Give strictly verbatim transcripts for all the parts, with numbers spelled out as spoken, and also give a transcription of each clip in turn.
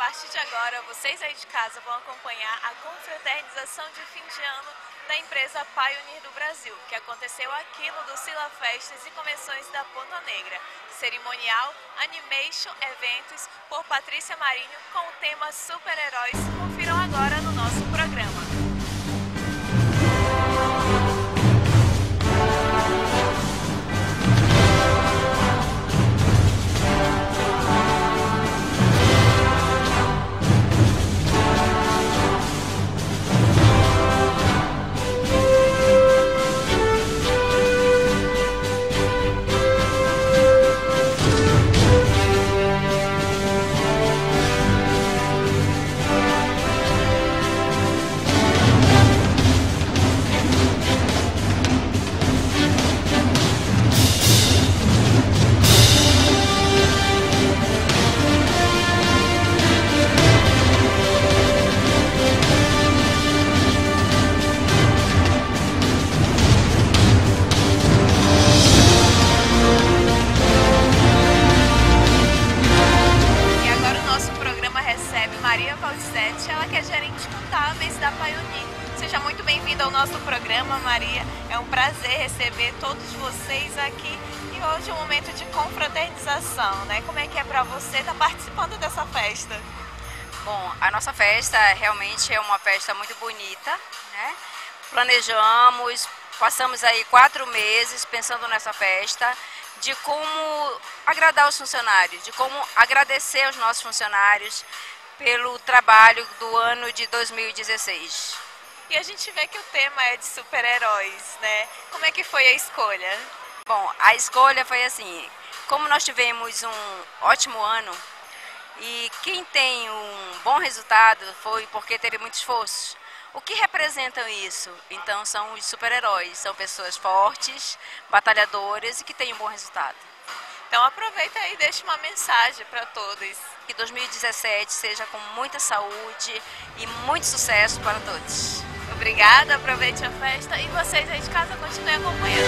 partir de agora, vocês aí de casa vão acompanhar a confraternização de fim de ano da empresa Pioneer do Brasil, que aconteceu aqui no Docila Festas e Convenções da Ponta Negra. Cerimonial, Animation Eventos por Patrícia Marinho com o tema Super-Heróis. Confiram agora no nosso programa. Ela que é gerente contábeis da Pioneer. Seja muito bem-vinda ao nosso programa, Maria. É um prazer receber todos vocês aqui. E hoje é um momento de confraternização, né? Como é que é para você estar participando dessa festa? Bom, a nossa festa realmente é uma festa muito bonita, né? Planejamos, passamos aí quatro meses pensando nessa festa, de como agradar os funcionários, de como agradecer aos nossos funcionários pelo trabalho do ano de dois mil e dezesseis. E a gente vê que o tema é de super-heróis, né? Como é que foi a escolha? Bom, a escolha foi assim, como nós tivemos um ótimo ano e quem tem um bom resultado foi porque teve muito esforço. O que representam isso? Então são os super-heróis, são pessoas fortes, batalhadoras e que têm um bom resultado. Então aproveita aí e deixa uma mensagem para todos. Que dois mil e dezessete seja com muita saúde e muito sucesso para todos. Obrigada, aproveite a festa e vocês aí de casa continuem acompanhando.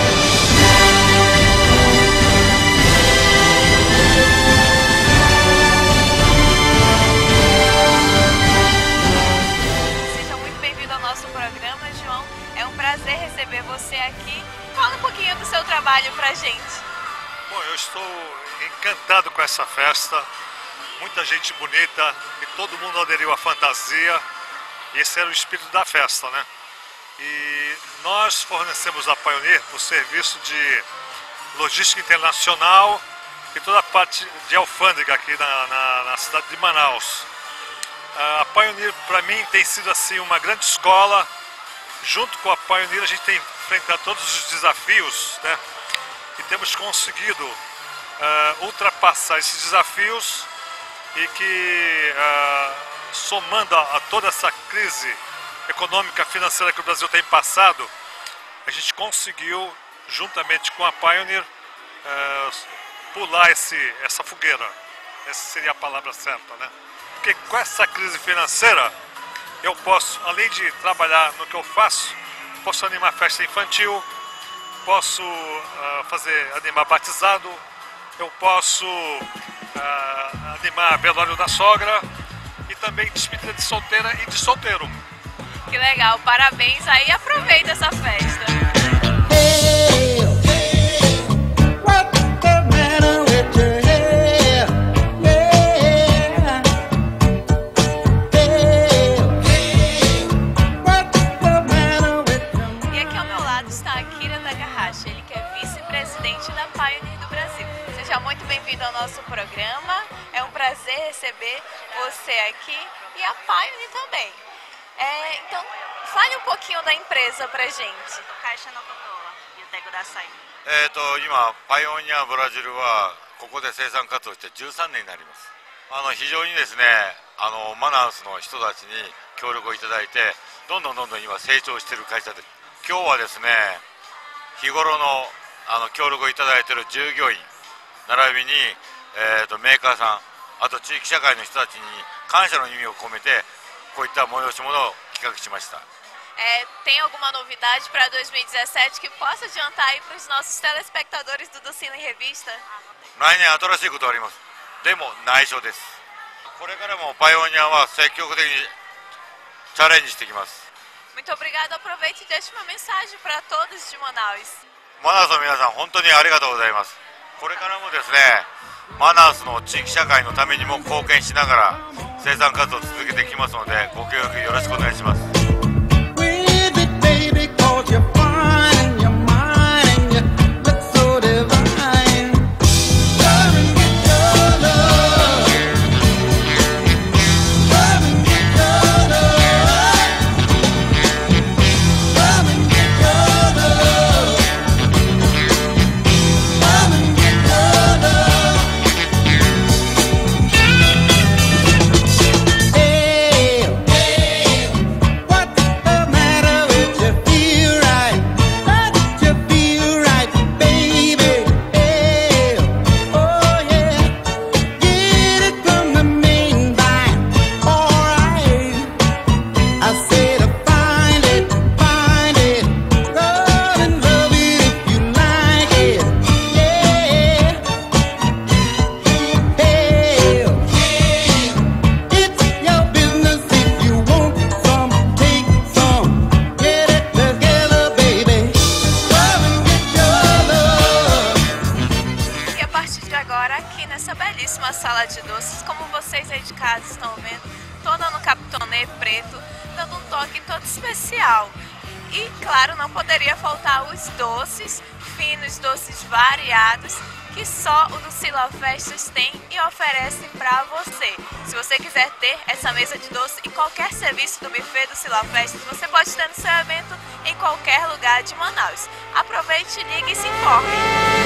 Seja muito bem-vindo ao nosso programa, João. É um prazer receber você aqui. Fala um pouquinho do seu trabalho pra gente. Bom, eu estou encantado com essa festa, muita gente bonita e todo mundo aderiu à fantasia. Esse era o espírito da festa, né? E nós fornecemos a Pioneer o serviço de logística internacional e toda a parte de alfândega aqui na, na, na cidade de Manaus. A Pioneer, para mim, tem sido assim uma grande escola. Junto com a Pioneer, a gente tem enfrentado todos os desafios, né? E temos conseguido uh, ultrapassar esses desafios e que, uh, somando a, a toda essa crise econômica financeira que o Brasil tem passado, a gente conseguiu, juntamente com a Pioneer, uh, pular esse, essa fogueira. Essa seria a palavra certa, né? Porque com essa crise financeira, eu posso, além de trabalhar no que eu faço, posso animar festa infantil, posso uh, fazer, animar batizado, eu posso uh, animar velório da sogra e também despedida de solteira e de solteiro. Que legal, parabéns aí, aproveita essa festa. Vice-presidente da Pioneer do Brasil. Seja muito bem-vindo ao nosso programa. É um prazer receber você aqui e a Pioneer também. É, então, fale um pouquinho da empresa pra gente. えっと今パイオニアブラジルはここで生産活動してじゅうさんねんになります。あの非常にですね、あのマナウスの人たちに協力をいただいて、どんどんどんどん今成長している会社です。今日はですね、日頃のあの協力をいただいている従業員並びに、えー、とメーカーさん、あと地域社会の人たちに感謝の意味を込めてこういった催し物を企画しました。 É, tem alguma novidade para dois mil e dezessete que possa adiantar aí para os nossos telespectadores do Docila em Revista? 来年新しいことあります。でも内緒です。 これからもパイオニアは積極的にチャレンジしていきます。 Muito obrigado. Aproveite e deixe uma mensagem para todos de Manaus. マナウスの皆さん、本当にありがとうございます。これからもですね、マナウスの地域社会のためにも貢献しながら生産活動を続けていきますので、ご協力よろしくお願いします。 Belíssima sala de doces, como vocês aí de casa estão vendo, toda no capitonê preto, dando um toque todo especial. E claro, não poderia faltar os doces finos, doces variados, que só o do Sila Festas tem e oferece para você. Se você quiser ter essa mesa de doce e qualquer serviço do buffet do Sila Festas, você pode ter no seu evento em qualquer lugar de Manaus. Aproveite, ligue e se informe.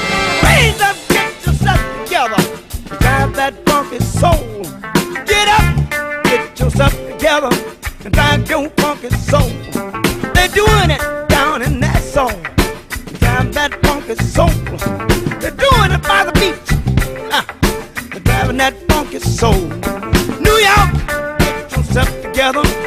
Drive that funky soul. Get up, get yourself together, and drive your funky soul. They're doing it down in that song. Drive that funky soul. They're doing it by the beach. Uh, they're driving that funky soul. New York, get yourself together.